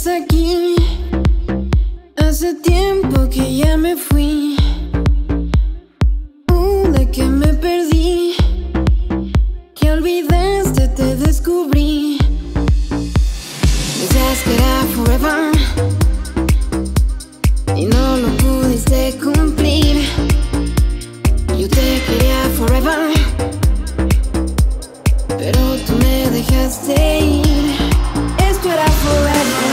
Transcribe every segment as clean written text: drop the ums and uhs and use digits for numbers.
sigues aquí, hace tiempo que ya me fui. De que me perdí, que olvidaste, te descubrí. Decías que era forever y no lo pudiste cumplir. Yo te quería forever, pero tú me dejaste ir. Esto era forever.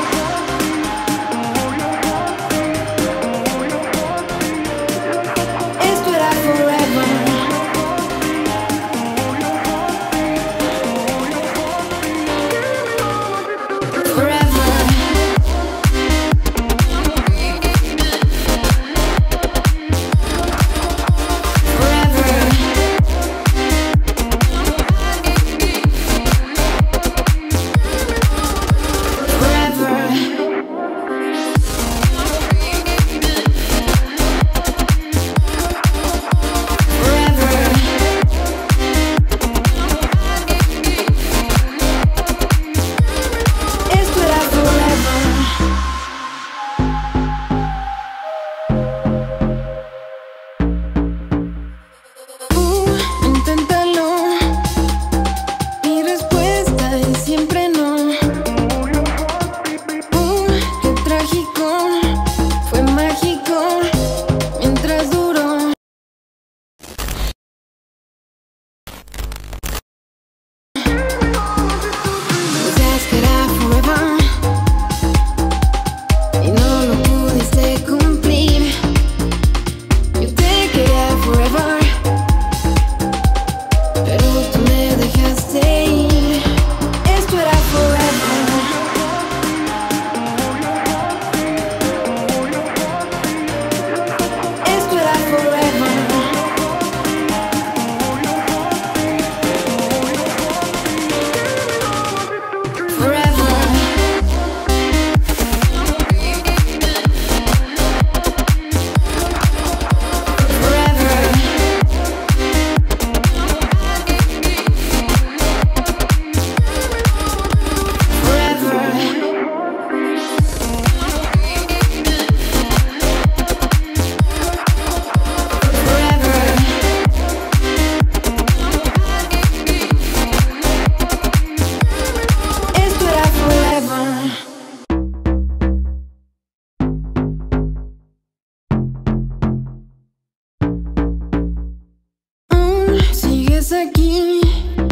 Aquí,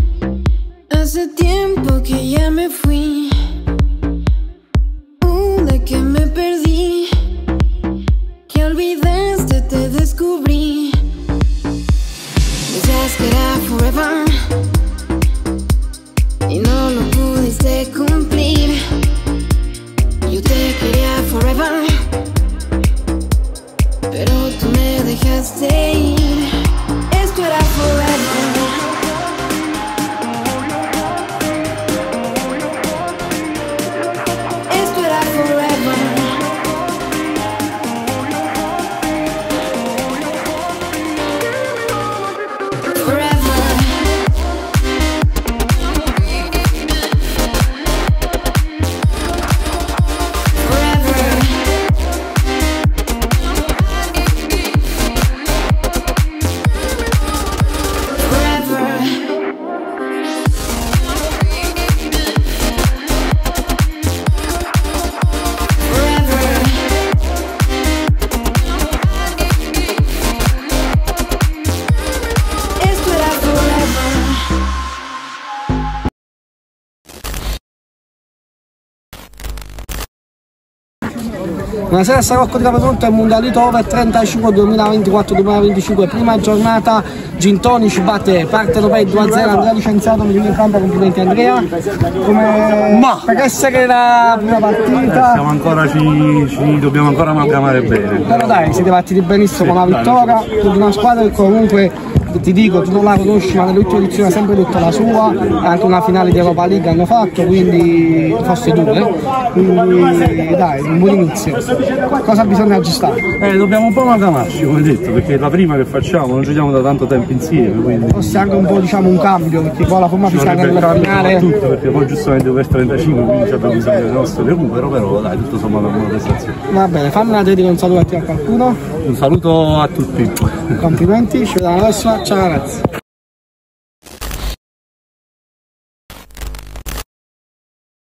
hace tiempo que ya me fui. De que me perdí, que olvidaste, te descubrí. Decías que era forever y no lo pudiste cumplir. Yo te quería forever, pero tú me dejaste ir. Esto era forever. Buonasera, sarò con pronto il Mundialito Over 35 2024-2025, prima giornata. Gintonici batte Partenopei 2-0, Andrea licenziato, mi in campo, complimenti Andrea. Ma per essere la prima partita siamo ancora, ci dobbiamo ancora amalgamare bene. Però dai, siete partiti benissimo con la vittoria, tutta una squadra che comunque ti dico, tu non la conosci, ma nell'ultima edizione ha sempre detto la sua, anche una finale di Europa League hanno fatto, quindi forse due, quindi dai, un buon inizio. Cosa bisogna aggiustare? Dobbiamo un po' amalgamarci, come detto, perché è la prima che facciamo, non giochiamo da tanto tempo insieme, quindi... Forse anche un po', diciamo, un cambio, perché poi la forma fisica nella finale... Tutto, perché poi giustamente over 35, quindi abbiamo bisogno del nostro recupero, però dai, tutto sommato è una buona prestazione. Va bene, fammi una dedica, un saluto a qualcuno. Un saluto a tutti. Complimenti, ci vediamo alla prossima, ciao ragazzi.